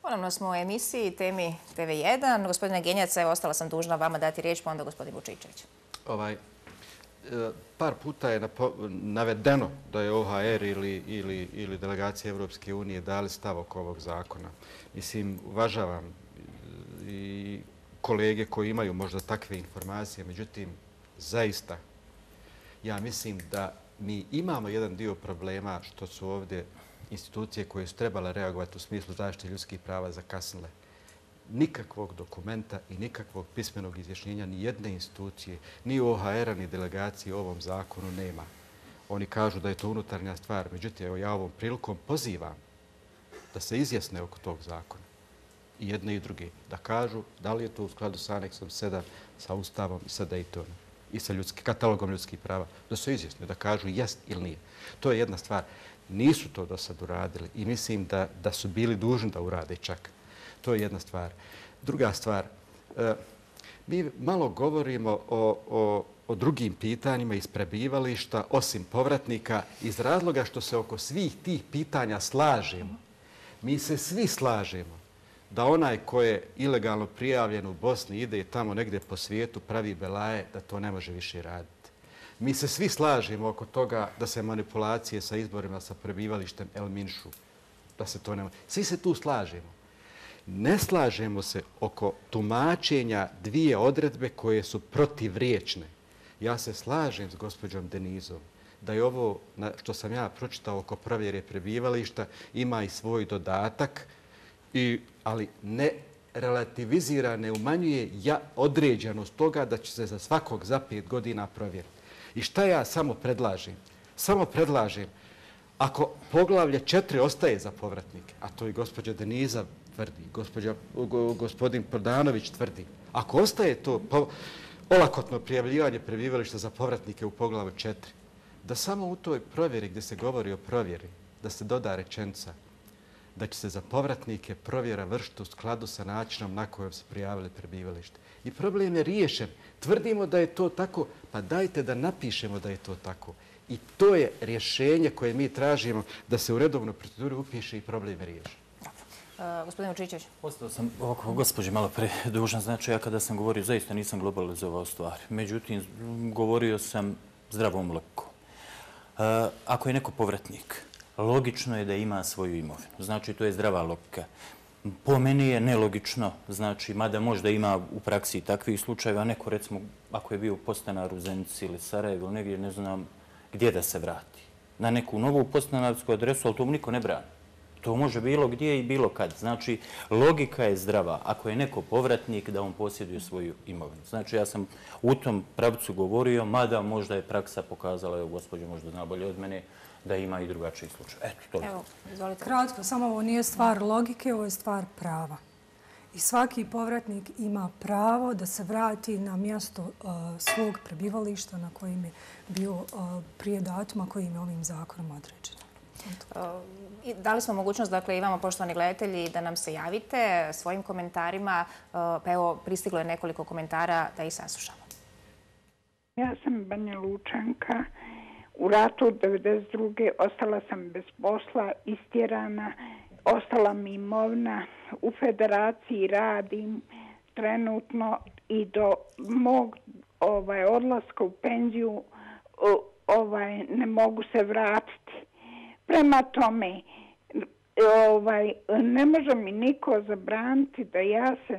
Ponovno smo u emisiji Temi TV1. Gospodine Genjac, evo, ostala sam dužna vama dati riječ, pa onda gospodin Vučičević. Par puta je navedeno da je OHR ili delegacija Evropske unije dali stav oko ovog zakona. Mislim, uvažavam i kolege koji imaju možda takve informacije, međutim, zaista, ja mislim da mi imamo jedan dio problema što su ovdje institucije koje su trebale reagovati u smislu zaštite ljudskih prava zakasnile. Nikakvog dokumenta i nikakvog pismenog izjašnjenja ni jedne institucije, ni OHR-a, ni delegacije u ovom zakonu nema. Oni kažu da je to unutarnja stvar. Međutim, evo ja ovom prilikom pozivam da se izjasne oko tog zakona. I jedne i druge. Da kažu da li je to u skladu sa aneksom 7, sa Ustavom i sa Daytonom i sa katalogom ljudskih prava. Da se izjasne, da kažu jest ili nije. To je jedna stvar. Nisu to do sad uradili i mislim da su bili dužni da urade čak. To je jedna stvar. Druga stvar, mi malo govorimo o drugim pitanjima iz prebivališta, osim povratnika, iz razloga što se oko svih tih pitanja slažemo. Mi se svi slažemo da onaj ko je ilegalno prijavljen u Bosni ide tamo negdje po svijetu, pravi belaje, da to ne može više raditi. Mi se svi slažemo oko toga da se manipulacije sa izborima, sa prebivalištem eliminišu. Da se to ne može. Svi se tu slažemo. Ne slažemo se oko tumačenja dvije odredbe koje su protivriječne. Ja se slažem s gospođom Denizom da je ovo što sam ja pročitao oko provjere prebivališta ima i svoj dodatak, ali ne relativizira, ne umanjuje određenost toga da će se za svakog za 5 godina provjeriti. I šta ja samo predlažem? Samo predlažem, ako poglavlje 4 ostaje za povratnike, a to i gospođa Deniza tvrdi, gospodin Prodanović tvrdi, ako ostaje to olakotno prijavljivanje prebivališta za povratnike u poglavlju 4, da samo u toj provjeri gdje se govori o provjeri, da se doda rečenica da će se za povratnike provjera vršiti u skladu sa načinom na kojem se prijavili prebivalište. I problem je riješen. Tvrdimo da je to tako, pa dajte da napišemo da je to tako. I to je rješenje koje mi tražimo da se u redovnoj proceduri upiše i problem je riješen. Gospodin Vučičević. Ostao sam ovako, gospođe, malo pre dužan. Znači, ja kada sam govorio, zaista nisam globalizovao stvari. Međutim, govorio sam zdravom logikom. Ako je neko povratnik, logično je da ima svoju imovinu. Znači, to je zdrava logika. Po meni je nelogično, znači, mada možda ima u praksi takvih slučajeva, neko, recimo, ako je bio u podstanaru u Zenici ili Sarajevu ili negdje, ne znam gdje da se vrati. Na neku novu podstanarsku adresu, ali to mu niko ne brani. To može bilo gdje i bilo kad. Znači, logika je zdrava. Ako je neko povratnik, da on posjeduje svoju imovinu. Znači, ja sam u tom pravcu govorio, mada možda je praksa pokazala, evo, gospođa možda zna bolje od mene, da ima i drugačiji slučaj. Eto, to je. Evo, izvolite. Kratko, samo ovo nije stvar logike, ovo je stvar prava. I svaki povratnik ima pravo da se vrati na mjesto svog prebivališta na kojim je bio prije datuma kojim je ovim zakonom određeno. Dali smo mogućnost, dakle, i vama, poštovani gledatelji, da nam se javite svojim komentarima. Pa evo, pristiglo je nekoliko komentara da ih saslušamo. Ja sam Banja Lučanka. U ratu 1992. ostala sam bez posla, istjerana, ostala mi imovina. U federaciji radim trenutno i do mog odlaska u penziju ne mogu se vratiti. Prema tome, ne može mi niko zabraniti da ja se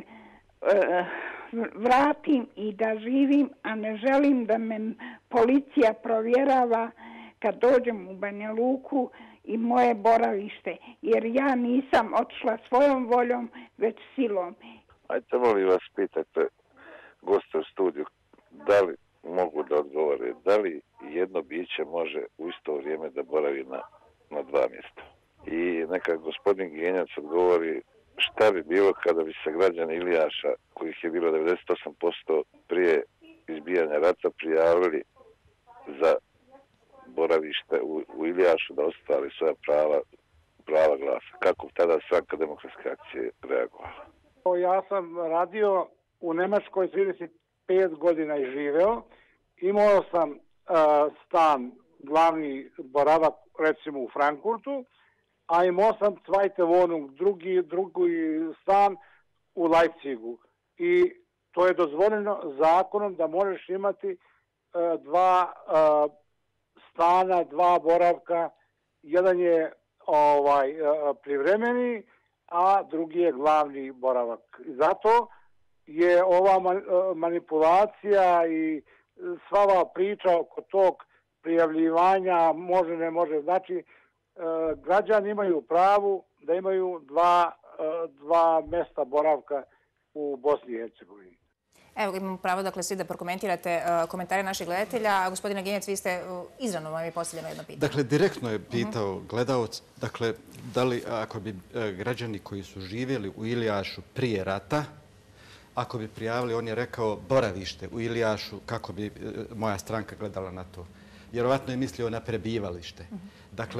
vratim i da živim, a ne želim da me policija provjerava kad dođem u Banja Luku i moje boravište, jer ja nisam otišla svojom voljom, već silom. Ajde, molim vas, pitajte goste u studiju, da li mogu da odgovore, da li jedno biće može u isto vrijeme da boravi na 2 mjesta. I neka gospodin Genjac odgovori šta bi bilo kada bi se građani Ilijaša, kojih je bilo 98% prije izbijanja rata, prijavili za boravište u Ilijašu da ostvari svoja prava glasa. Kako tada Stranka demokratske akcije reagovala? Ja sam radio u Nemačkoj 35 godina i živeo. Imao sam stan, glavni boravak recimo u Frankfurtu a imao sam zweite Wohnung, drugi stan u Leipzigu. I to je dozvoljeno zakonom da možeš imati dva stana, dva boravka. Jedan je privremeni, a drugi je glavni boravak. I zato je ova manipulacija i sva ova priča oko tog prijavljivanja može, ne može. Znači, građani imaju pravu da imaju dva mjesta boravka u Bosni i Hercegovini. Evo, imamo pravo, dakle, svi da prokomentirate komentare naših gledatelja. Gospodine Ginjec, vi ste izravno vam je postavljeno jedno pitanje. Dakle, direktno je pitao gledalac, dakle, da li ako bi građani koji su živjeli u Ilijašu prije rata, ako bi prijavili, on je rekao boravište u Ilijašu, kako bi moja stranka gledala na to. Vjerovatno je mislio na prebivalište. Dakle,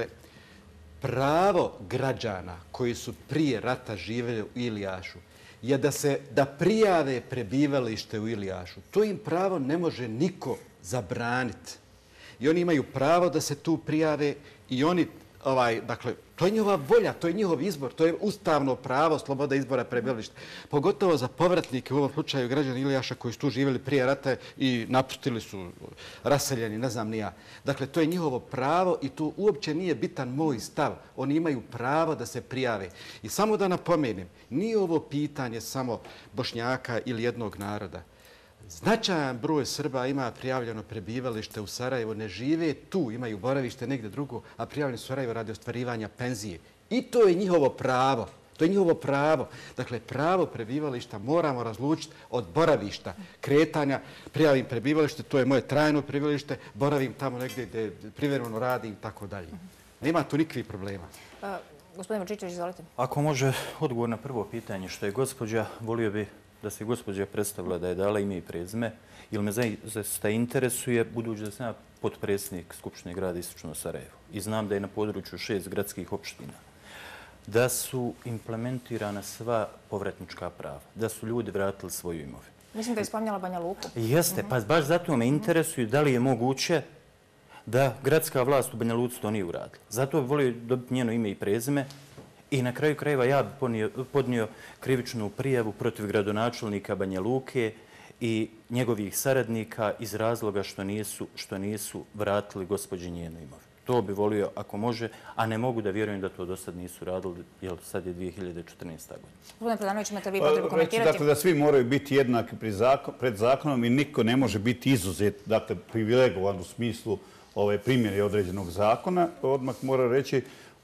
pravo građana koji su prije rata živjeli u Ilijašu je da prijave prebivalište u Ilijašu. To im pravo ne može niko zabraniti. I oni imaju pravo da se tu prijave i oni, dakle, to je njihova volja, to je njihov izbor, to je ustavno pravo, sloboda izbora prebivališta. Pogotovo za povratnike, u ovom slučaju građani Ilijaša koji su tu živjeli prije rata i napustili su raseljeni, ne znam ni ja. Dakle, to je njihovo pravo i tu uopće nije bitan moj stav. Oni imaju pravo da se prijave. I samo da napomenem, nije ovo pitanje samo Bošnjaka ili jednog naroda. Značajan broj Srba ima prijavljeno prebivalište u Sarajevu, ne žive tu, imaju boravište negdje drugo, a prijavljeni u Sarajevu radi ostvarivanja penzije. I to je njihovo pravo. To je njihovo pravo. Dakle, pravo prebivališta moramo razlučiti od boravišta, kretanja. Prijavim prebivalište, to je moje trajno prebivalište, boravim tamo negdje gdje privremeno radim i tako dalje. Nema tu nikakvih problema. Gospodin Vučićević, izvolite. Ako može odgovor na prvo pitanje što je gospođa, volio bi da se gospođa predstavila da je dala ime i prezime, ili me zaista interesuje, budući da sam ja potpredsjednik Skupštine grada Istočno Sarajevo i znam da je na području 6 gradskih opština, da su implementirana sva povratnička prava, da su ljudi vratili svoju imovinu. Mislim da je spominjala Banja Luku. Jeste, pa baš zato me interesuju da li je moguće da gradska vlast u Banja Luci to nije uradila. Zato bih volio dobiti njeno ime i prezime. I na kraju krajeva ja bih podnio krivičnu prijavu protiv gradonačelnika Banja Luke i njegovih saradnika iz razloga što nisu vratili gospođi njenu imovinu. To bi volio ako može, a ne mogu da vjerujem da to do sad nisu radili, jer sad je 2014. godina. Gospodine Predanović, imate vi potrebu komentirati? Dakle, da svi moraju biti jednaki pred zakonom i niko ne može biti izuzet, dakle, privilegovan u smislu primjere određenog zakona. Odmah moram reći,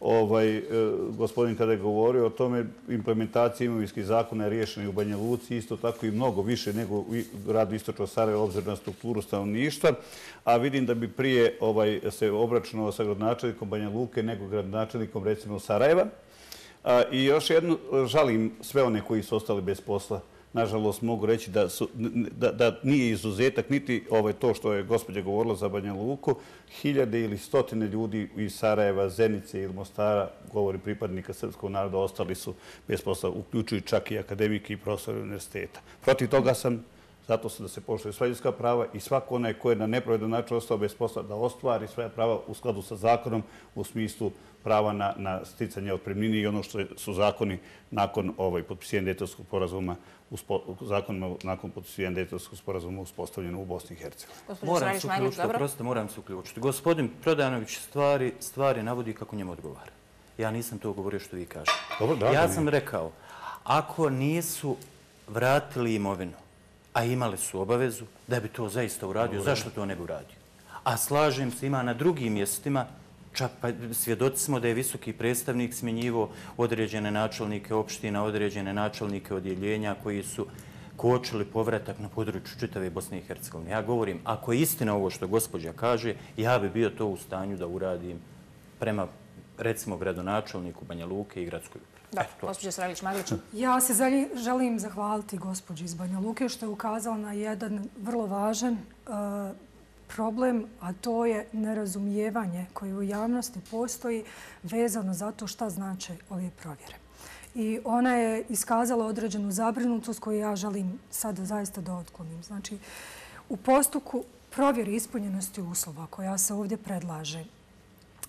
gospodin kada je govorio o tome, implementacija imovinskih zakona je riješena i u Banja Luci, isto tako i mnogo više nego u gradu Istočno Sarajevo, obzirom na strukturu stanovništva, a vidim da bi prije se obračunao sa gradonačelnikom Banja Luke nego gradonačelnikom, recimo, Sarajeva. I još jedno, žalim sve one koji su ostali bez posla. Nažalost, mogu reći da nije izuzetak niti to što je gospođa govorila za Banja Luku. Hiljade ili stotine ljudi iz Sarajeva, Zenice ili Mostara, govori pripadnika srpskog naroda, ostali su bez posla, uključujući čak i akademike i profesore univerziteta. Protiv toga sam, zato sam da se poštuje sva ljudska prava i svako onaj ko je na nepravedan način ostao bez posla da ostvari svoja prava u skladu sa zakonom u smislu prava na sticanje otpremnine i ono što su zakoni nakon potpisivanja Dejtonskog sporazuma nakon potpisivanja Dejtonskog sporazuma uspostavljeno u Bosni i Hercegovini. Moram se uključiti. Gospodin Prodanović stvari navodi kako njemu odgovara. Ja nisam to govorio što vi kažete. Ja sam rekao, ako nisu vratili imovinu, a imali su obavezu da bi to zaista uradio, zašto to ne bi uradio? A slažem se, ima na drugim mjestima, čak pa svjedoci smo da je visoki predstavnik smjenjivo određene načelnike opština, određene načelnike odjeljenja koji su kočili povratak na području čitave Bosne i Hercegovine. Ja govorim, ako je istina ovo što gospođa kaže, ja bi bio to u stanju da uradim prema, recimo, gradonačelniku Banja Luke i gradskoj upravi. Da, gospođa Sralić-Maglić. Ja se želim zahvaliti gospođi iz Banja Luke što je ukazala na jedan vrlo važan problem, a to je nerazumijevanje koje u javnosti postoji vezano za to šta znače ove provjere. I ona je iskazala određenu zabrinutost koju ja želim sada zaista da otklonim. Znači, u postupku provjere ispunjenosti uslova koja se ovdje predlaže,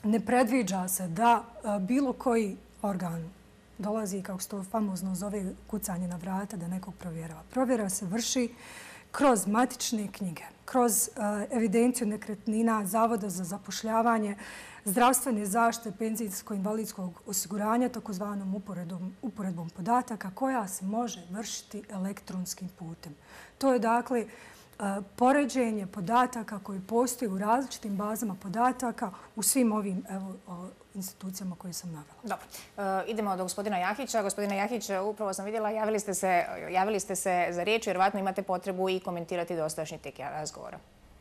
ne predviđa se da bilo koji organ dolazi, kako se to famozno zove, kucanje na vrata, da nekog provjerava. Provjera se vrši kroz matične knjige, kroz evidenciju nekretnina, Zavoda za zapošljavanje, zdravstvene zaštite, penzijsko-invalidskog osiguranja, takozvanom uporedbom podataka, koja se može vršiti elektronskim putem. To je dakle poređenje podataka koji postoji u različitim bazama podataka u svim ovim institucijama koje sam navela. Dobro. Idemo do gospodina Jahića. Gospodina Jahić, upravo sam vidjela, javili ste se za riječ, vjerovatno imate potrebu i komentirati dosadašnji tek razgovora.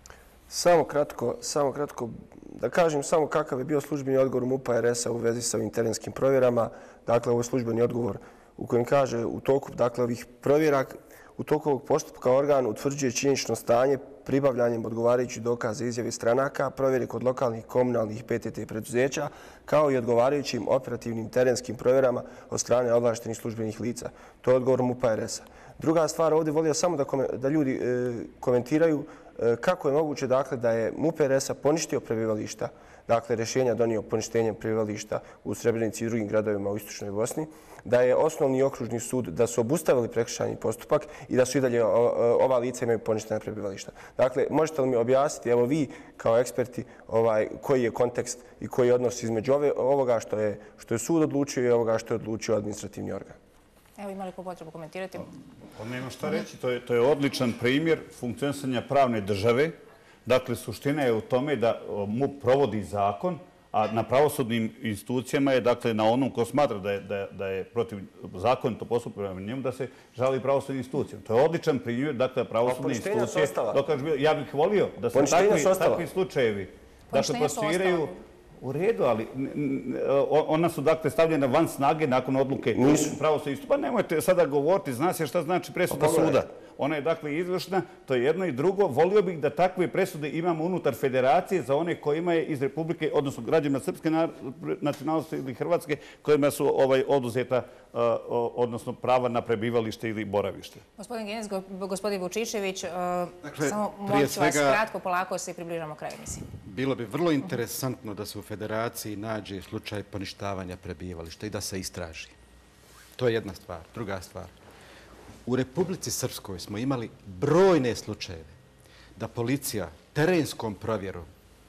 Samo kratko da kažem samo kakav je bio službeni odgovor MUP-a RS-a u vezi sa ovim terenskim provjerama. Dakle, ovo je službeni odgovor u kojem kaže u toku ovih provjera, u toku ovog postupka organ utvrđuje činjenično stanje pribavljanjem odgovarajućih dokaza izjave stranaka, provjeri kod lokalnih, komunalnih PTT preduzeća, kao i odgovarajućim operativnim terenskim provjerama od strane ovlaštenih službenih lica. To je odgovor MUP-a RS-a. Druga stvar, ovdje volio samo da ljudi komentiraju kako je moguće da je MUP RS-a poništio prebivališta, dakle rješenja donio poništenjem prebivališta u Srebrenici i drugim gradovima u Istočnoj Bosni, da je osnovni okružni sud, da su obustavili prekršajni postupak i da su i dalje ova lica imaju poništena prebivališta. Dakle, možete li mi objasniti, evo vi kao eksperti, koji je kontekst i koji je odnos između ovoga što je sud odlučio i ovoga što je odlučio administrativni organ? Evo, imali po potrebu komentirati? Nema šta reći, to je odličan primjer funkcionisanja pravne države. Dakle, suština je u tome da MUP provodi zakon, a na pravosudnim institucijama je, dakle, na onom ko smatra da je protiv zakonito postupa prema njemu, da se žali pravosudnim institucijama. To je odličan primjer, dakle, pravosudne institucije. Ja bih volio da se takvi slučajevi procesuiraju u redu, ali ona su, dakle, stavljena van snage nakon odluke pravosudne institucije. Pa nemojte sada govoriti, zna se šta znači presuda suda. Ona je, dakle, izvršna, to je jedno i drugo. Volio bih da takve presude imamo unutar federacije za one kojima je iz Republike, odnosno građana srpske nacionalnosti ili Hrvatske, kojima su oduzeta, odnosno prava na prebivalište ili boravište. Gospodin Genec, gospodin Vučišević, samo molim ću vas kratko, polako se približamo kraju emisije. Bilo bi vrlo interesantno da se u federaciji nađe slučaj poništavanja prebivališta i da se istraži. To je jedna stvar. Druga stvar. U Republici Srpskoj smo imali brojne slučajeve da policija terenskom provjerom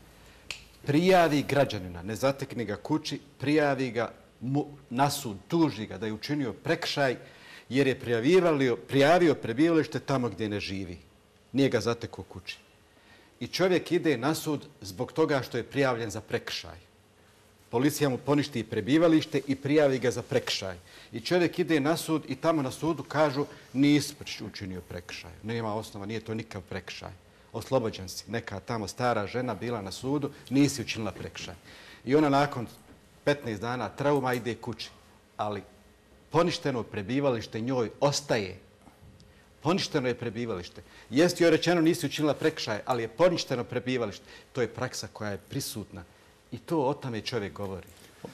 prijavi građanina, ne zatekne ga kući, prijavi ga na sud, tuži ga da je učinio prekršaj jer je prijavio prebivalište tamo gdje ne živi. Nije ga zatekao kući. I čovjek ide na sud zbog toga što je prijavljen za prekršaj. Policija mu poništi prebivalište i prijavi ga za prekršaj. I čovjek ide na sud i tamo na sudu kažu nisi učinio prekršaj. Nema osnova, nije to nikakav prekršaj. Oslobođen si. Neka tamo stara žena bila na sudu, nisi učinila prekršaj. I ona nakon 15 dana trauma ide kući. Ali poništeno prebivalište njoj ostaje. Poništeno je prebivalište. Jest joj rečeno nisi učinila prekršaj, ali je poništeno prebivalište. To je praksa koja je prisutna. I to o tome čovjek govori.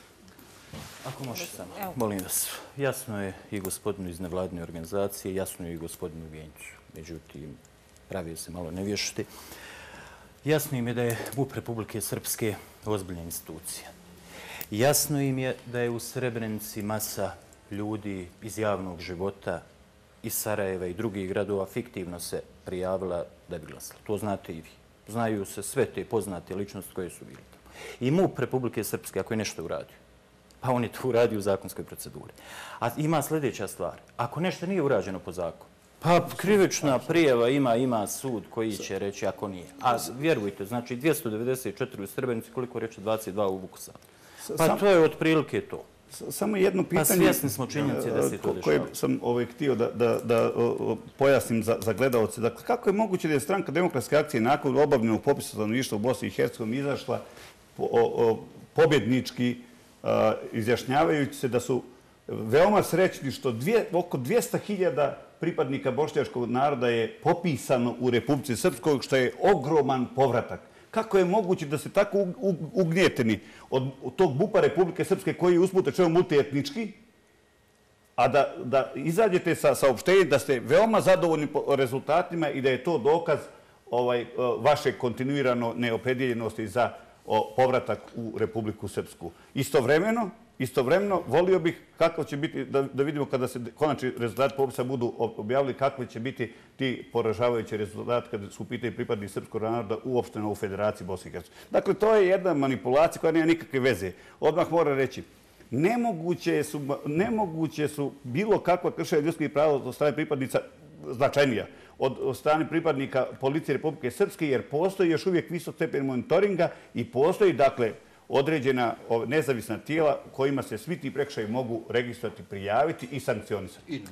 Ako može samo, molim vas. Jasno je i gospodinu iz nevladine organizacije, jasno je i gospodinu Gencu. Međutim, pravio se malo nevješti. Jasno im je da je MUP Republike Srpske ozbiljna institucija. Jasno im je da je u Srebrenici masa ljudi iz javnog života, iz Sarajeva i drugih gradova fiktivno se prijavila da bi glasala. To znate i vi. Znaju se sve te poznate ličnosti koje su bili tamo. I MUP Republike Srpske, ako je nešto uradio, pa on je to uradio u zakonskoj proceduri. A ima sljedeća stvar. Ako nešto nije urađeno po zakonu, pa krivična prijava ima sud koji će reći ako nije. A vjerujte, znači 294 u Srebrenici, koliko reče 22 u Vukosaru. Pa to je otprilike to. Samo jedno pitanje... Pa svjesni smo činjenice da se to dešava. Koje sam htio da pojasnim za gledalce. Dakle, kako je moguće da je stranka Demokratske akcije nakon obavljenog popisa stanovništva u Bosni i Hercegovini izašla pobjednički izjašnjavajući se da su veoma srećni što oko 200.000 pripadnika bošnjačkog naroda je popisano u Republici Srpskoj, što je ogroman povratak. Kako je moguće da se tako ugnjeteni od tog MUP-a Republike Srpske koji je usput rečeno multietnički, a da izađete sa saopštenjem da ste veoma zadovoljni rezultatima i da je to dokaz vaše kontinuirano neopredjeljenosti za povratak u Republiku Srpsku. Istovremeno, volio bih kako će biti, da vidimo kada se konačni rezultati popisa budu objavili, kakvi će biti ti poražavajući rezultati kada su u pitanju pripadnici srpskog naroda uopšteno u Federaciji Bosne i Hercegovine. Dakle, to je jedna manipulacija koja nema nikakve veze. Odmah moram reći, nemoguće su bilo kakva kršenja ljudskih prava od strane pripadnica značajnija od strane pripadnika Policije Republike Srpske, jer postoji još uvijek visok stepen monitoringa i postoji, dakle, određena nezavisna tijela kojima se svi ti prekršaji mogu registrovati, prijaviti i sankcionisati.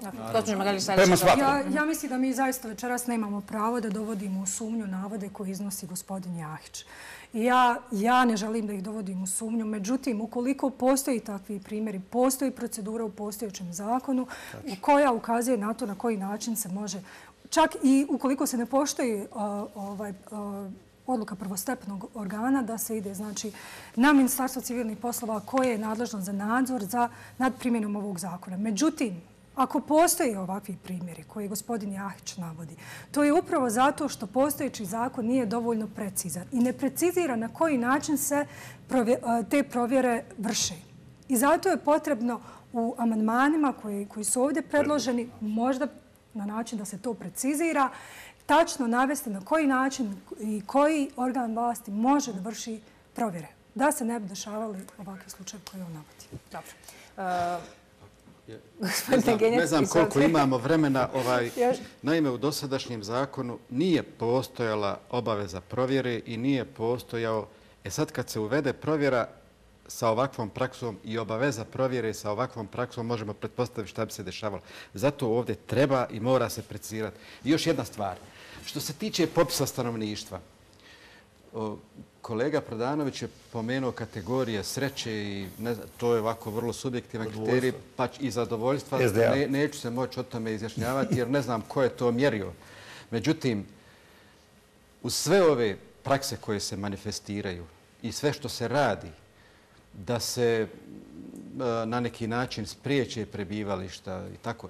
Ja mislim da mi zaista večeras nemamo pravo da dovodimo u sumnju navode koje iznosi gospodin Jahić. Ja ne želim da ih dovodim u sumnju, međutim, ukoliko postoji takvi primjeri, postoji procedura u postojećem zakonu koja ukazuje na to na koji način se može, čak i ukoliko se ne poštoji odluka prvostepenog organa da se ide na Ministarstvo civilnih poslova koje je nadležno za nadzor nad primjenom ovog zakona. Međutim, ako postoji ovakvi primjeri koje gospodin Jahić navodi, to je upravo zato što postojeći zakon nije dovoljno precizan i ne precizira na koji način se te provjere vrše. I zato je potrebno u amandmanima koji su ovdje predloženi možda na način da se to precizira, tačno navesti na koji način i koji organ vlasti može da vrši provjere. Da se ne bi dešavali ovakvi slučajevi koje on navodi. Dobro. Ne znam koliko imamo vremena. Naime, u dosadašnjem zakonu nije postojala obaveza provjere i nije postojao... Sad kad se uvede provjera sa ovakvom praksom i obaveza provjere sa ovakvom praksom, možemo pretpostaviti šta bi se dešavalo. Zato ovdje treba i mora se precizirati. I još jedna stvar. Što se tiče popisa stanovništva, kolega Prodanović je pomenuo kategorije sreće i to je ovako vrlo subjektivan kriterij, pa i zadovoljstva. Neću se moći o tome izjašnjavati jer ne znam ko je to mjerio. Međutim, uz sve ove prakse koje se manifestiraju i sve što se radi da se na neki način spriječe prebivališta i tako,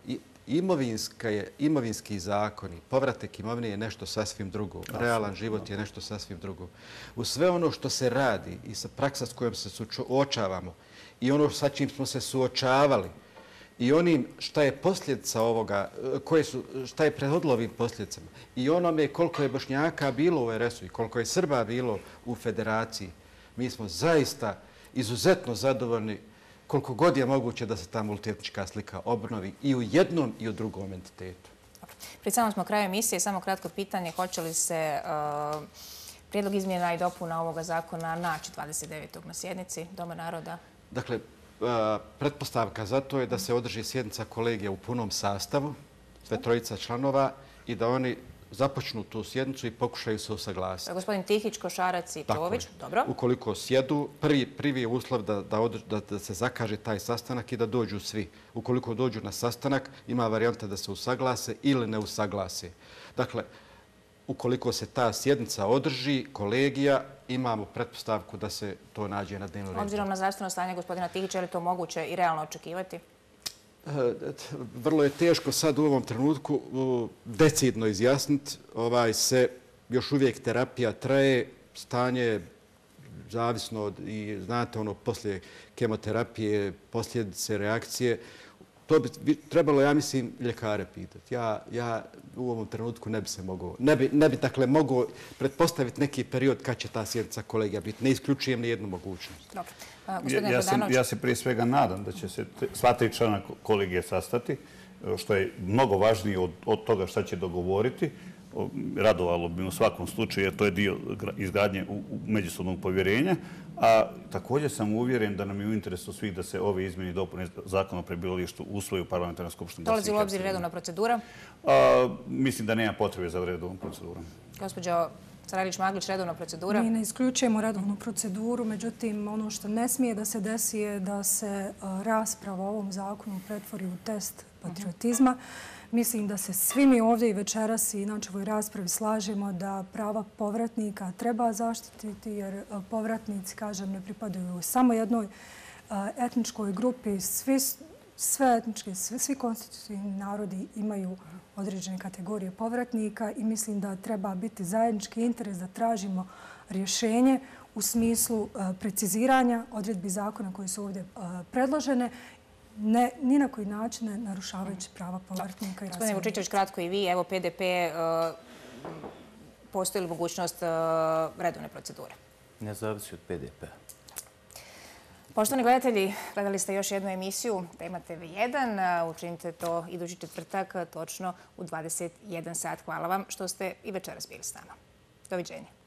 imovinski zakoni, povratak imovine je nešto sasvim drugo. Realan život je nešto sasvim drugo. U sve ono što se radi i sa praksa s kojom se suočavamo i ono sa čim smo se suočavali i onim šta je posljedica ovoga, šta je prethodilo ovim posljedicama i onome koliko je Bošnjaka bilo u RS-u i koliko je Srba bilo u Federaciji, mi smo zaista izuzetno zadovoljni koliko god je moguće da se ta multietnička slika obnovi i u jednom i u drugom entitetu. Pri samom smo kraju emisije, samo kratko pitanje, hoće li se prijedlog izmjena i dopuna ovoga zakona naći 29. na sjednici Doma naroda? Dakle, pretpostavka za to je da se održi sjednica kolegija u punom sastavu, sve trojica članova, i da oni započnu tu sjednicu i pokušaju se usaglasiti. Gospodin Tihić, Košarac i Tović, dobro. Ukoliko sjedu, prvi je uslov da se zakaže taj sastanak i da dođu svi. Ukoliko dođu na sastanak, ima varijanta da se usaglase ili ne usaglase. Dakle, ukoliko se ta sjednica održi, kolegija, imamo pretpostavku da se to nađe na dnevnom redu. Obzirom na zdravstveno stanje gospodina Tihića, je li to moguće i realno očekivati? Vrlo je teško sad u ovom trenutku decidno izjasniti. Još uvijek terapija traje, stanje zavisno od, i znate ono, poslije kemoterapije, posljedice, reakcije. To bi trebalo, ja mislim, ljekare pitati. Ja u ovom trenutku ne bi se mogao, ne bi dakle mogao pretpostaviti neki period kad će ta sjednica kolegija biti. Ne isključujem ni jednu mogućnost. Dobro. Ja se prije svega nadam da će se sva tri člana kolegija sastati, što je mnogo važnije od toga šta će dogovoriti. Radovalo bi u svakom slučaju, jer to je dio izgradnje međusobnog povjerenja. A također sam uvjeren da nam je u interesu svih da se ove izmjene i dopune zakona o prebivalištu usvoji u parlamentarnoj skupštini. Dolazi u obzir redovna procedura? Mislim da nema potrebe za redovnom procedurom. Gospođo Sarajlić-Maglić, redovna procedura? Mi ne isključujemo redovnu proceduru, međutim, ono što ne smije da se desi je da se rasprava o ovom zakonu pretvori u test patriotizma. Mislim da se svi mi ovdje i večeras i inače u ovoj raspravi slažemo da prava povratnika treba zaštititi, jer povratnici, kažem, ne pripadaju samo jednoj etničkoj grupi. Sve etničke, svi konstitutivni narodi imaju određene kategorije povratnika i mislim da treba biti zajednički interes da tražimo rješenje u smislu preciziranja odredbi zakona koji su ovdje predložene, ni na koji način ne narušavajući prava povratnika. Gospodine Vučićević, kratko i vi. Evo, PDP, postoji li mogućnost redovne procedure? Ne zavisi od PDP-a. Poštovani gledatelji, gledali ste još jednu emisiju Tema TV1. Učinite to idući četvrtak, točno u 21 sat. Hvala vam što ste i večeras bili s nama. Doviđenja.